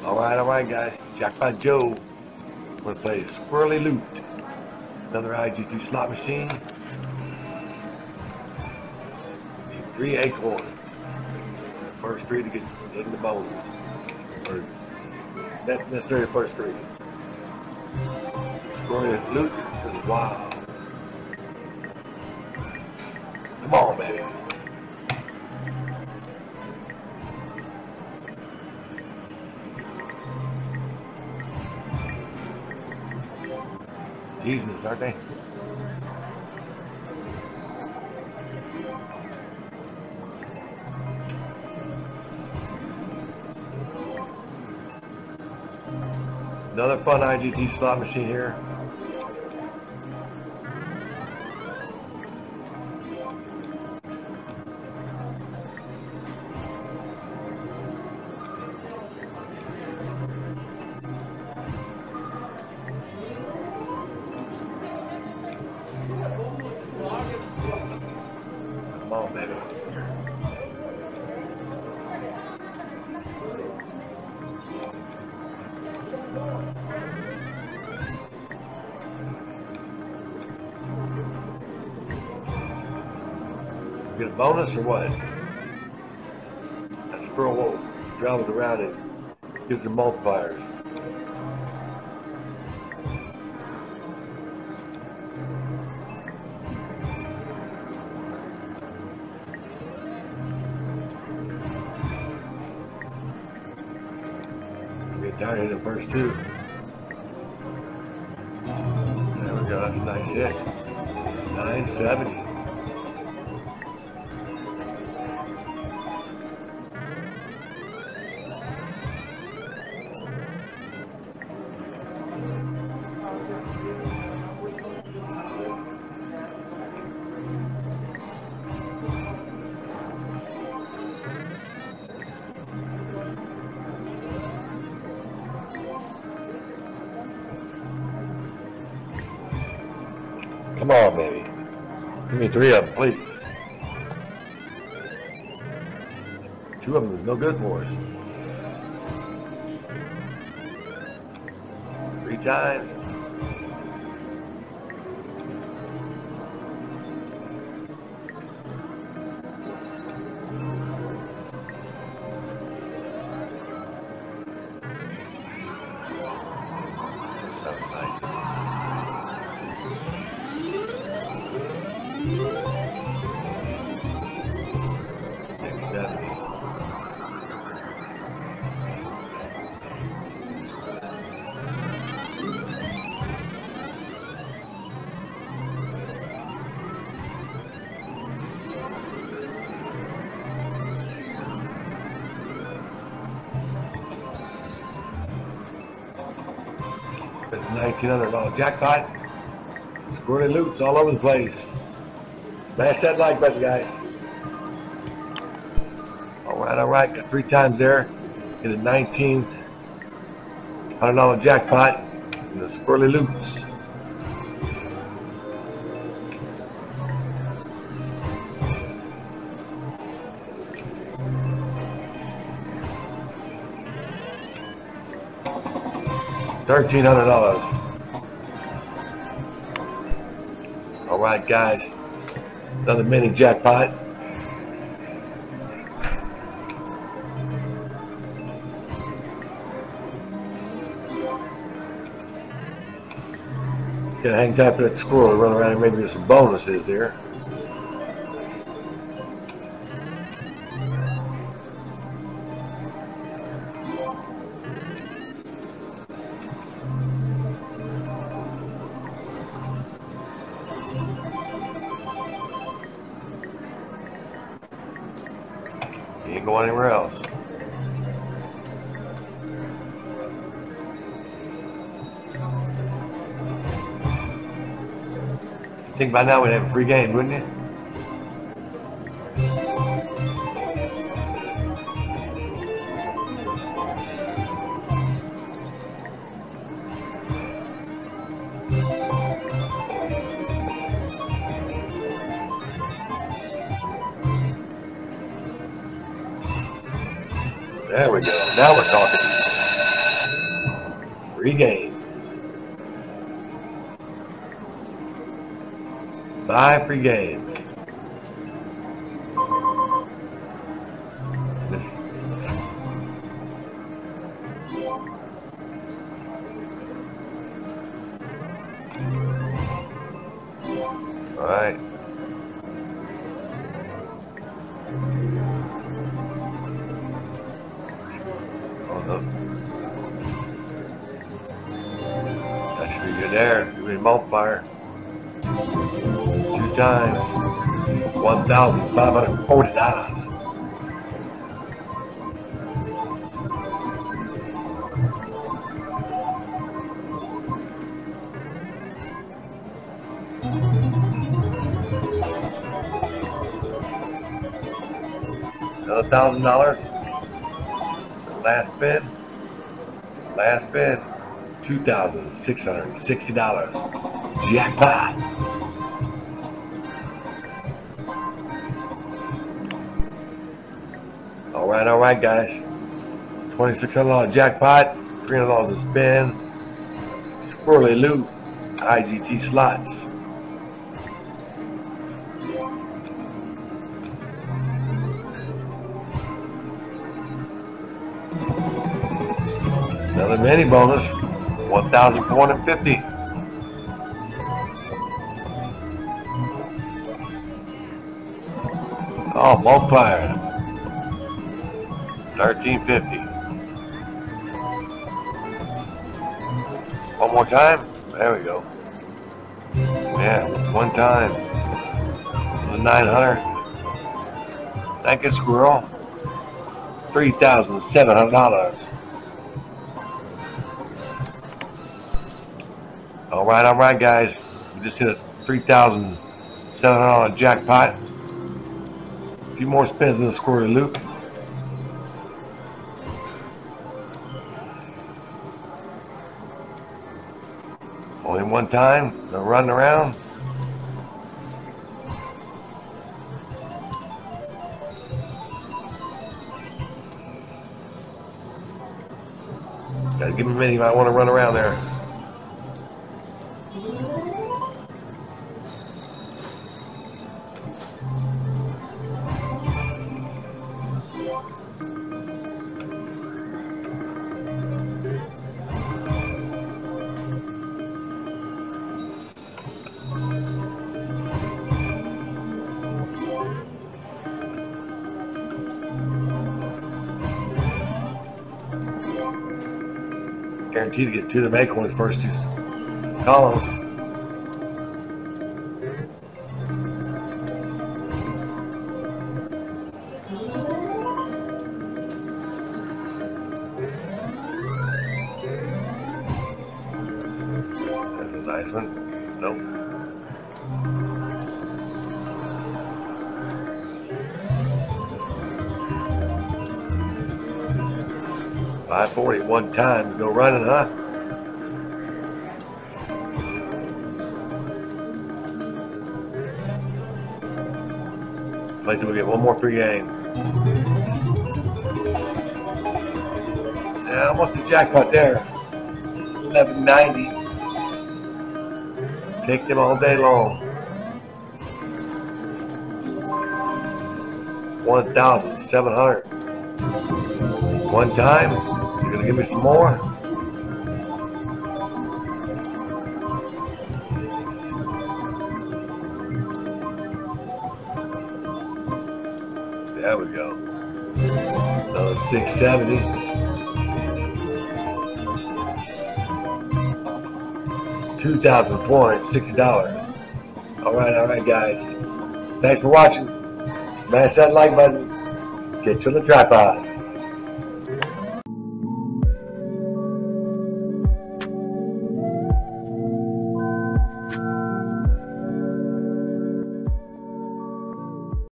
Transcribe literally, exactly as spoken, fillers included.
Alright, alright guys. Jackpot Joe. We're gonna play Squirrelly Loot. Another I G T slot machine. Need three acorns. First three to get in the bonus. Or not necessarily the first three. Squirrelly Loot is wild. Come on, baby. Jesus, aren't they? Another fun I G T slot machine here. Come on, baby. Get a bonus or what? That Pharaoh travels around and gives them multipliers. Get down here in the first two. There we go, that's a nice hit. nine seventy. Come on, baby. Give me three of them, please. Two of them is no good for us. Three times. That was nice. six seventy. It's nineteen hundred dollar jackpot. Squirrelly Loots all over the place. Smash that like button, guys. Alright, alright, got three times there. Get a nineteen hundred dollar jackpot and the Squirrelly Loots. Thirteen hundred dollars. Alright guys, another mini jackpot. Gonna hang tight for that squirrel, run around and maybe get some bonuses there. You ain't going anywhere else. I think by now we'd have a free game, wouldn't you? There we go. Now we're talking. Free games. Five free games. This, this. All right. Oh no. That should be good there. Give me a multiplier. Two times. One thousand five hundred forty dollars. Another thousand dollars. Last spin. Last spin. Two thousand six hundred sixty dollars. Jackpot. All right, all right, guys. Twenty-six hundred dollar jackpot. Three hundred dollars a spin. Squirrelly loot. I G T slots. Another mini bonus, one thousand four hundred fifty. Oh, multiplier, thirteen fifty. One more time. There we go. Yeah, one time. nine hundred. Thank you, Squirrel. Three thousand seven hundred dollars. All right, all right, guys. We just hit a three thousand seven hundred dollar jackpot. A few more spins in the Squirrelly loop. Only one time. No running around. Gotta give me a minute if I want to run around there. Guaranteed to get two to make on his first two columns. That's a nice one. Nope. five forty one time, no running, huh? Wait till we get one more free game. Yeah, almost a jackpot there. eleven ninety. Take them all day long. one thousand seven hundred. One time. You're gonna give me some more? There we go. Another six seventy. two thousand four hundred sixty dollars. All right, all right, guys. Thanks for watching. Smash that like button. Get you on the tripod.